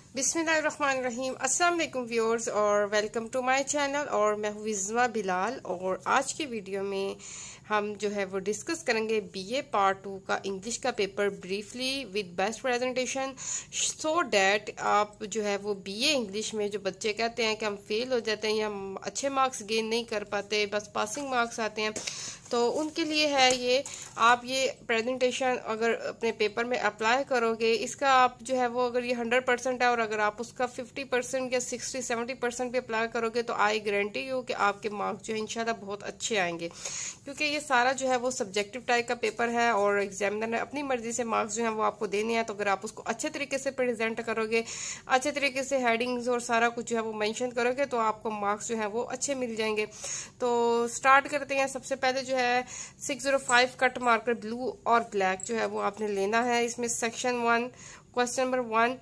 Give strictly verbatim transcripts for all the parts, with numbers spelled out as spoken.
बिस्मिल्लाहिर्रहमानिर्रहीम। अस्सलाम वालेकुम व्यूअर्स और वेलकम टू माय चैनल। और मैं हूँ विज़्मा बिलाल और आज की वीडियो में हम जो है वो डिस्कस करेंगे बीए पार्ट टू का इंग्लिश का paper briefly with best presentation, so that आप जो है वो बीए इंग्लिश में जो बच्चे कहते हैं कि हम फेल हो जाते हैं या हम अच्छे मार्क्स गेन नहीं कर पाते, बस पासिंग मार्क्स आते हैं, तो उनके लिए है ये। आप ये प्रेजेंटेशन अगर अपने पेपर में अप्लाई करोगे, इसका आप जो है वो अगर ये हंड्रेड परसेंट है और अगर आप उसका फिफ्टी परसेंट या सिक्सटी सेवेंटी परसेंट भी अप्लाई करोगे तो आई गारंटी यू कि आपके मार्क्स जो है इंशाल्लाह बहुत अच्छे आएंगे, क्योंकि ये सारा जो है वो सब्जेक्टिव टाइप का पेपर है और एग्जामिनर ने अपनी मर्जी से मार्क्स जो है वो आपको देने हैं। तो अगर आप उसको अच्छे तरीके से प्रेजेंट करोगे, अच्छे तरीके से हेडिंग्स और सारा कुछ जो है वो मेंशन करोगे, तो आपको मार्क्स जो है वो अच्छे मिल जाएंगे। तो स्टार्ट करते हैं। सबसे पहले जो है six zero five cut marker blue और ब्लैक जो है वो आपने लेना है। इसमें section one question number one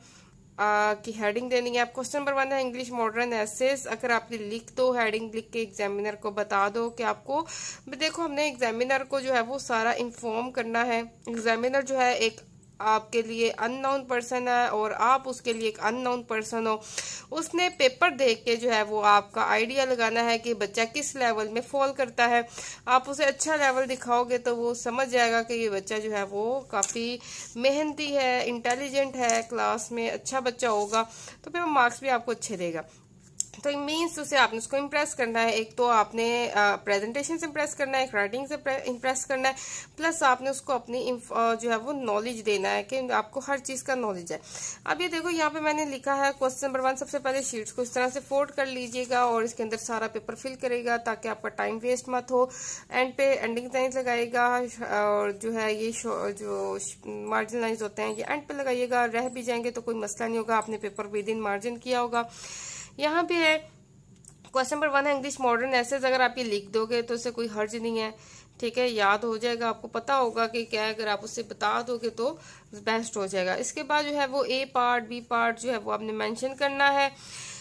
की हेडिंग देनी है। आप क्वेश्चन नंबर वन है इंग्लिश मॉडर्न एसेस। अगर आपने लिख दो हेडिंग, लिख के एग्जामिनर को बता दो कि आपको, देखो हमने एग्जामिनर को जो है वो सारा इन्फॉर्म करना है। एग्जामिनर जो है एक आपके लिए अननोन पर्सन है और आप उसके लिए एक अननोन पर्सन हो। उसने पेपर देख के जो है वो आपका आइडिया लगाना है कि बच्चा किस लेवल में फॉल करता है। आप उसे अच्छा लेवल दिखाओगे तो वो समझ जाएगा कि ये बच्चा जो है वो काफ़ी मेहनती है, इंटेलिजेंट है, क्लास में अच्छा बच्चा होगा, तो फिर वो मार्क्स भी आपको अच्छे देगा। तो मीन्स उसे आपने उसको इम्प्रेस करना है। एक तो आपने प्रेजेंटेशन से इम्प्रेस करना है, एक राइटिंग से इम्प्रेस करना है, प्लस आपने उसको अपनी जो है वो नॉलेज देना है कि आपको हर चीज़ का नॉलेज है। अब ये देखो यहाँ पे मैंने लिखा है क्वेश्चन नंबर वन। सबसे पहले शीट्स को इस तरह से फोल्ड कर लीजिएगा और इसके अंदर सारा पेपर फिल करेगा ताकि आपका टाइम वेस्ट मत हो। एंड पे एंडिंग लाइन लगाएगा और जो है ये जो मार्जिन लाइन्स होते हैं ये एंड पे लगाइएगा। रह भी जाएंगे तो कोई मसला नहीं होगा, आपने पेपर विद इन मार्जिन किया होगा। यहाँ पे है क्वेश्चन नंबर वन है इंग्लिश मॉडर्न एसेज। अगर आप ये लिख दोगे तो उससे कोई हर्ज नहीं है, ठीक है, याद हो जाएगा, आपको पता होगा कि क्या है। अगर आप उससे बता दोगे तो बेस्ट हो जाएगा। इसके बाद जो है वो ए पार्ट बी पार्ट जो है वो आपने मेंशन करना है।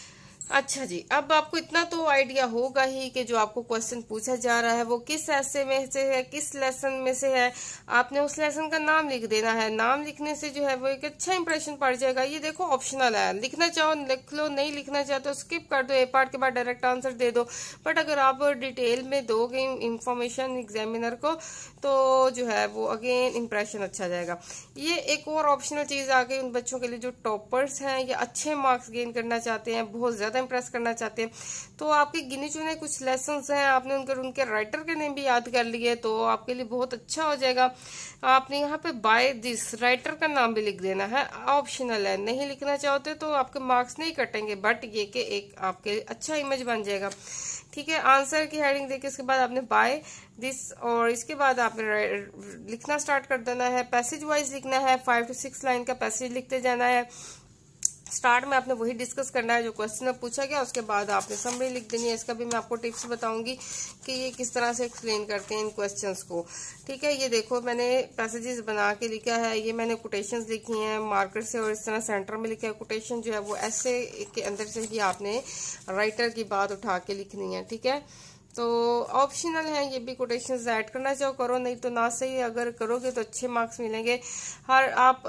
अच्छा जी, अब आपको इतना तो आइडिया होगा ही कि जो आपको क्वेश्चन पूछा जा रहा है वो किस ऐसे में से है, किस लेसन में से है। आपने उस लेसन का नाम लिख देना है। नाम लिखने से जो है वो एक अच्छा इंप्रेशन पड़ जाएगा। ये देखो ऑप्शनल है, लिखना चाहो लिख लो, नहीं लिखना चाहो तो स्किप कर दो, ए पार्ट के बाद डायरेक्ट आंसर दे दो। बट अगर आप डिटेल में दोगे इंफॉर्मेशन एग्जामिनर को तो जो है वो अगेन इंप्रेशन अच्छा जाएगा। ये एक और ऑप्शनल चीज आ गई उन बच्चों के लिए जो टॉपर्स हैं या अच्छे मार्क्स गेन करना चाहते हैं, बहुत ज्यादा इम्प्रेस करना चाहते हैं। तो आपके गिने चुने कुछ लेसन्स हैं, आपने उनके उनके राइटर के नेम भी याद कर लिए तो आपके लिए बहुत अच्छा हो जाएगा। आपने यहाँ पे बाय दिस राइटर का नाम भी लिख देना है, ऑप्शनल है, नहीं लिखना चाहते तो आपके मार्क्स नहीं कटेंगे, बट ये कि एक आपके लिए अच्छा इमेज बन जाएगा, ठीक है। आंसर की हेडिंग देके इसके बाद आपने बाय दिस और इसके बाद आपने लिखना स्टार्ट कर देना है। पैसेज वाइज लिखना है, फाइव टू सिक्स लाइन का पैसेज लिखते जाना है। स्टार्ट में आपने वही डिस्कस करना है जो क्वेश्चन में पूछा गया, उसके बाद आपने समरी लिख देनी है। इसका भी मैं आपको टिप्स बताऊंगी कि ये किस तरह से एक्सप्लेन करते हैं इन क्वेश्चंस को, ठीक है। ये देखो मैंने पैसेजेस बना के लिखा है, ये मैंने कोटेशंस लिखी हैं मार्कर से और इस तरह सेंटर में लिखा है। कोटेशन जो है वो ऐसे के अंदर से ही आपने राइटर की बात उठा के लिखनी है, ठीक है। तो ऑप्शनल है, ये भी कोटेशंस ऐड करना चाहो करो, नहीं तो ना सही। अगर करोगे तो अच्छे मार्क्स मिलेंगे। हर आप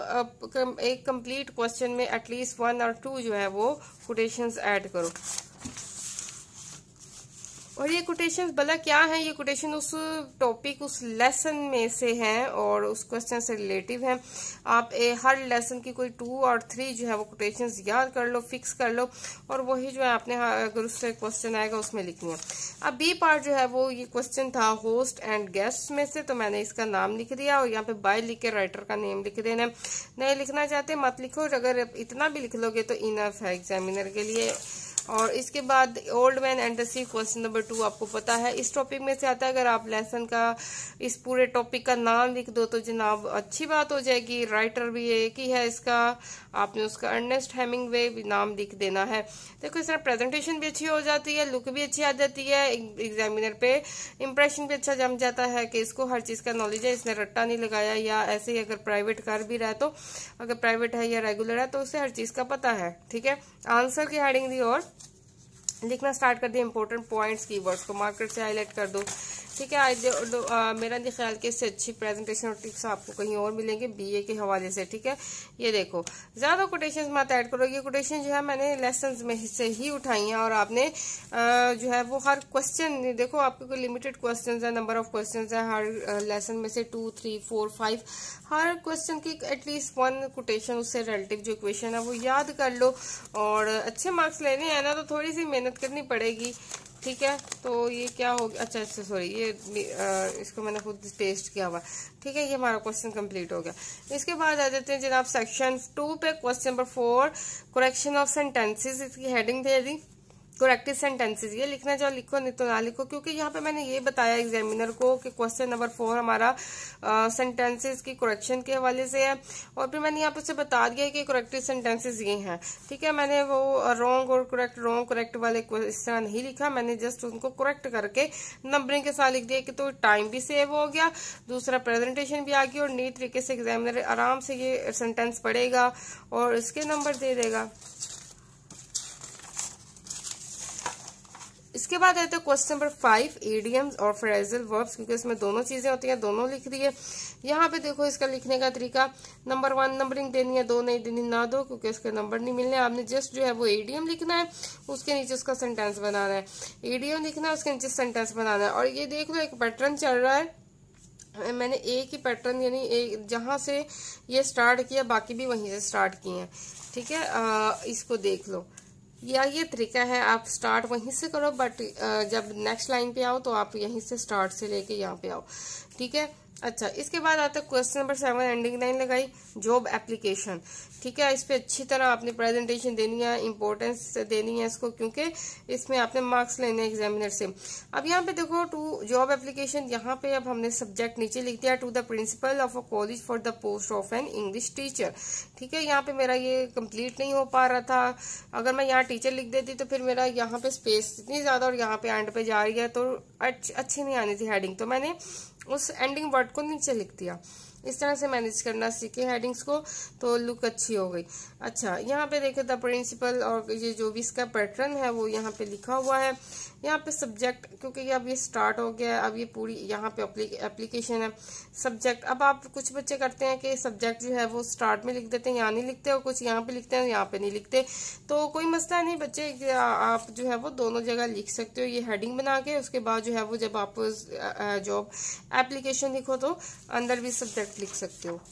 एक कंप्लीट क्वेश्चन में एटलीस्ट वन और टू जो है वो कोटेशंस ऐड करो। और ये कोटेशंस भला क्या है, ये कोटेशन उस टॉपिक उस लेसन में से हैं और उस क्वेश्चन से रिलेटिव हैं। आप ए, हर लेसन की कोई टू और थ्री जो है वो कोटेशंस याद कर लो, फिक्स कर लो और वही जो है आपने अगर उससे क्वेश्चन आएगा उसमें लिखनी है। अब बी पार्ट जो है वो ये क्वेश्चन था होस्ट एंड गेस्ट में से, तो मैंने इसका नाम लिख दिया और यहाँ पे बाय लिख के राइटर का नेम लिख देना। नहीं लिखना चाहते मत लिखो, अगर इतना भी लिख लोगे तो इनफ है एग्जामिनर के लिए। और इसके बाद old man and the sea question number two आपको पता है इस टॉपिक में से आता है। अगर आप लेसन का इस पूरे टॉपिक का नाम लिख दो तो जनाब अच्छी बात हो जाएगी। राइटर भी एक ही है इसका, आपने उसका अर्नेस्ट हेमिंगवे भी नाम लिख देना है। देखो इस तरह प्रेजेंटेशन भी अच्छी हो जाती है, लुक भी अच्छी आ जाती है, एग्जामिनर पे इंप्रेशन भी अच्छा जम जाता है कि इसको हर चीज का नॉलेज है, इसने रट्टा नहीं लगाया। या ऐसे ही अगर प्राइवेट कर भी रहा है तो अगर प्राइवेट है या रेगुलर है तो उसे हर चीज का पता है, ठीक है। आंसर की हेडिंग दी और लिखना स्टार्ट कर दिया। इंपॉर्टेंट पॉइंट्स कीवर्ड्स को मार्कर से हाईलाइट कर दो, ठीक है। आ, मेरा नहीं ख्याल कि इससे अच्छी प्रेजेंटेशन और टिप्स आपको कहीं और मिलेंगे बीए के हवाले से, ठीक है। ये देखो ज्यादा कोटेशंस मत ऐड करो, ये कोटेशन जो है मैंने लेसन में से ही उठाई हैं और आपने आ, जो है वो हर क्वेश्चन देखो, आपके कोई लिमिटेड क्वेश्चन है, नंबर ऑफ क्वेश्चन है हर लेसन में से टू थ्री फोर फाइव, हर क्वेश्चन की एटलीस्ट वन कोटेशन उससे रिलेटिव जो इक्वेशन है वो याद कर लो। और अच्छे मार्क्स लेने हैं ना तो थोड़ी सी मेहनत करनी पड़ेगी, ठीक है। तो ये क्या हो गया, अच्छा अच्छा सॉरी ये आ, इसको मैंने खुद पेस्ट किया हुआ, ठीक है। ये हमारा क्वेश्चन कंप्लीट हो गया। इसके बाद आ जाते हैं जनाब सेक्शन टू पे, question number four, correction of sentences. इसकी हेडिंग दे दी करेक्टिव सेंटेंसेस, ये लिखना चाहो लिखो नहीं तो ना लिखो, क्योंकि यहाँ पे मैंने ये बताया एग्जामिनर को कि क्वेश्चन नंबर फोर हमारा सेंटेंसेस की करेक्शन के हवाले से है, और फिर मैंने यहाँ पे से बता दिया कि करेक्टिव सेंटेंसेस ये हैं, ठीक है। मैंने वो रॉन्ग और करेक्ट रॉन्ग करेक्ट वाले इस तरह नहीं लिखा, मैंने जस्ट उनको करेक्ट करके नंबरिंग के साथ लिख दिया कि तो टाइम भी सेव हो गया, दूसरा प्रेजेंटेशन भी आ गई और नीट तरीके से एग्जामिनर आराम से ये सेंटेंस पढ़ेगा और इसके नंबर दे देगा। इसके बाद आते हैं क्वेश्चन नंबर फाइव, इडियम्स और फ्रेजल वर्ब्स, क्योंकि इसमें दोनों चीजें होती हैं, दोनों लिख दी है। यहाँ पे देखो इसका लिखने का तरीका, नंबर वन नंबरिंग देनी है, दो नहीं देनी ना दो क्योंकि इसके नंबर नहीं मिलने। आपने जस्ट जो है वो इडियम लिखना है, उसके नीचे उसका सेंटेंस बनाना है, इडियम लिखना है उसके नीचे सेंटेंस बनाना है। और ये देख लो एक पैटर्न चल रहा है, मैंने एक ही पैटर्न यानी एक जहां से ये स्टार्ट किया बाकी भी वहीं से स्टार्ट किए हैं, ठीक है। आ, इसको देख लो, या ये तरीका है, आप स्टार्ट वहीं से करो बट जब नेक्स्ट लाइन पे आओ तो आप यहीं से स्टार्ट से लेके यहाँ पे आओ, ठीक है। अच्छा, इसके बाद आता है question number seven, ending line लगाई, जॉब एप्लीकेशन, ठीक है। इस पे अच्छी तरह आपने प्रेजेंटेशन देनी है, इंपॉर्टेंस देनी है इसको, क्योंकि इसमें आपने मार्क्स लेने हैं एग्जामिनर से। अब यहाँ पे देखो टू जॉब एप्लीकेशन, यहाँ पे अब हमने सब्जेक्ट नीचे लिख दिया, to the principal of a college for the post of an English teacher, ठीक है। यहाँ पे मेरा ये कंप्लीट नहीं हो पा रहा था, अगर मैं यहाँ टीचर लिख देती तो फिर मेरा यहाँ पे स्पेस इतनी ज्यादा और यहाँ पे एंड पे जा रही है तो अच्छी नहीं आनी थी हेडिंग, तो मैंने उस एंडिंग वर्ड को नीचे लिख दिया। इस तरह से मैनेज करना सीखे हेडिंग्स को तो लुक अच्छी हो गई। अच्छा, यहाँ पे देखे द प्रिंसिपल और ये जो भी इसका पैटर्न है वो यहाँ पे लिखा हुआ है। यहाँ पे सब्जेक्ट, क्योंकि अब ये स्टार्ट हो गया है, अब ये पूरी यहाँ पे एप्लीकेशन है सब्जेक्ट। अब आप कुछ बच्चे करते हैं कि सब्जेक्ट जो है वो स्टार्ट में लिख देते हैं, यहाँ नहीं लिखते, और कुछ यहाँ पे लिखते हैं यहाँ पे नहीं लिखते, तो कोई मसला नहीं बच्चे, आप जो है वो दोनों जगह लिख सकते हो ये हेडिंग बना के। उसके बाद जो है वो जब आप जॉब एप्लीकेशन लिखो तो अंदर भी सब्जेक्ट लिख सकते हो।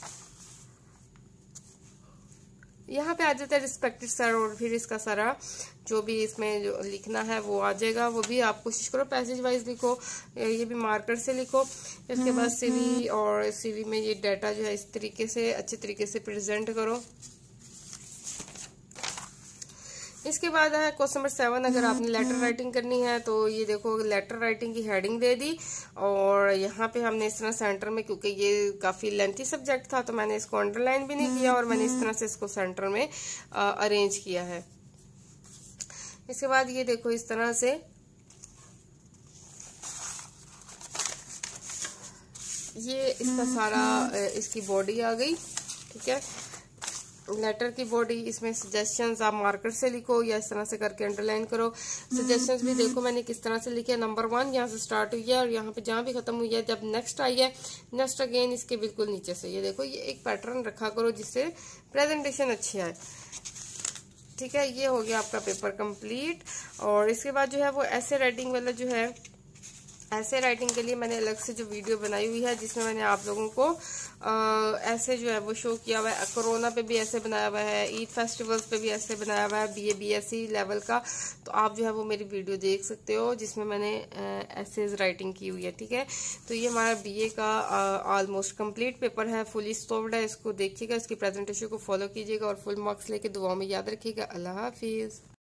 यहाँ पे आ जाता है रिस्पेक्टेड सर, और फिर इसका सारा जो भी इसमें जो लिखना है वो आ जाएगा। वो भी आप कोशिश करो पैसेज वाइज लिखो, ये भी मार्कर से लिखो। इसके बाद सीवी, और सीवी में ये डाटा जो है इस तरीके से अच्छे तरीके से प्रेजेंट करो। इसके बाद है क्वेश्चन नंबर सेवन, अगर आपने लेटर राइटिंग करनी है तो ये देखो लेटर राइटिंग की हेडिंग दे दी, और यहाँ पे हमने इस तरह सेंटर में, क्योंकि ये काफी लेंथी सब्जेक्ट था तो मैंने इसको अंडरलाइन भी नहीं किया और मैंने इस तरह से इसको सेंटर में अरेंज किया है। इसके बाद ये देखो इस तरह से ये इसका सारा इसकी बॉडी आ गई, ठीक है। लेटर की बॉडी, इसमें सजेशंस आप मार्कर से लिखो या इस तरह से करके अंडरलाइन करो। सजेशंस भी देखो मैंने किस तरह से लिखे, नंबर वन यहाँ से स्टार्ट हुई है और यहाँ पे जहाँ भी खत्म हुई है, जब नेक्स्ट आई है नेक्स्ट अगेन इसके बिल्कुल नीचे से। ये देखो ये एक पैटर्न रखा करो जिससे प्रेजेंटेशन अच्छी आए, ठीक है। ये हो गया आपका पेपर कंप्लीट। और इसके बाद जो है वो ऐसे राइटिंग वाला जो है, ऐसे राइटिंग के लिए मैंने अलग से जो वीडियो बनाई हुई है जिसमें मैंने आप लोगों को आ, ऐसे जो है वो शो किया हुआ है। कोरोना पे भी ऐसे बनाया हुआ है, ईद फेस्टिवल्स पे भी ऐसे बनाया हुआ है, बीए बीएससी लेवल का। तो आप जो है वो मेरी वीडियो देख सकते हो जिसमें मैंने ऐसे राइटिंग की हुई है, ठीक है। तो ये हमारा बीए का ऑलमोस्ट कंप्लीट पेपर है, फुली सॉल्व्ड है। इसको देखिएगा, इसकी प्रेजेंटेशन को फॉलो कीजिएगा और फुल मार्क्स लेके दुआओं में याद रखिएगा। अल्लाह हाफिज।